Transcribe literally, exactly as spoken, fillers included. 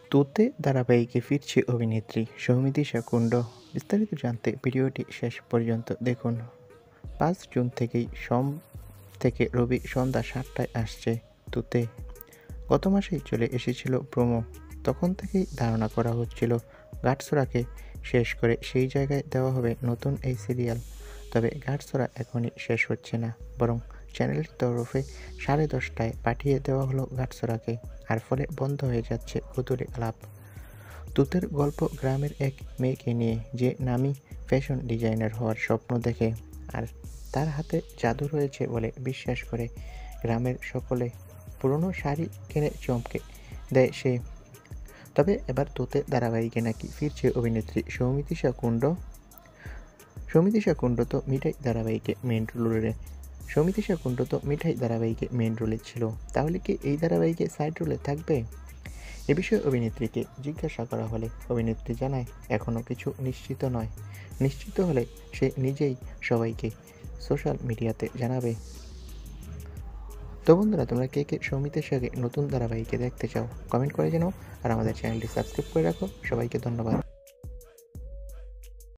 তোতে ধারাবাহিকে ফিরছে অভিনেত্রী সৌমিত্রিশা কুন্ডু। বিস্তারিত জানতে ভিডিওটি শেষ পর্যন্ত দেখুন। পাঁচ জুন থেকেই সোম থেকে রবি সন্ধ্যা সাতটায় আসছে তোতে। গত মাসেই চলে এসেছিল প্রোমো। তখন থেকেই ধারণা করা হচ্ছিল গাটছড়াকে শেষ করে সেই জায়গায় দেওয়া হবে নতুন এই সিরিয়াল। তবে গাটছড়া এখনই শেষ হচ্ছে না, বরং চ্যানেলের তরফে সাড়ে দশটায় পাঠিয়ে দেওয়া হলো গাটছড়াকে, আর ফলে বন্ধ হয়ে যাচ্ছে কুতুরে আলাপ। তুতের গল্প গ্রামের এক মেয়েকে নিয়ে, যে নামি ফ্যাশন ডিজাইনার হওয়ার স্বপ্ন দেখে, আর তার হাতে জাদু রয়েছে বলে বিশ্বাস করে গ্রামের সকলে। পুরনো শাড়ি কিনে চমকে দেয় সে। তবে এবার তোতে ধারাবাহিকে নাকি ফিরছে অভিনেত্রী সৌমিত্রিশা কুন্ডু। সৌমিত্রিশা কুন্ডু তো মিঠাই ধারাবাহিকে মেন রোলে সৌমিত্রিশা কুন্ডু তো মিঠাই ধারাবাহিকে মেন রোলে ছিল, তাহলে কি এই ধারাবাহিকে সাইড রোলে থাকবে? এ বিষয়ে অভিনেত্রীকে জিজ্ঞাসা করা হলে অভিনেত্রী জানায়, এখনও কিছু নিশ্চিত নয়। নিশ্চিত হলে সে নিজেই সবাইকে সোশ্যাল মিডিয়াতে জানাবে। তো বন্ধুরা, তোমরা কে কে সৌমিত্রিশাকে নতুন ধারাবাহিকে দেখতে চাও কমেন্ট করে জানাও, আর আমাদের চ্যানেলটি সাবস্ক্রাইব করে রাখো। সবাইকে ধন্যবাদ।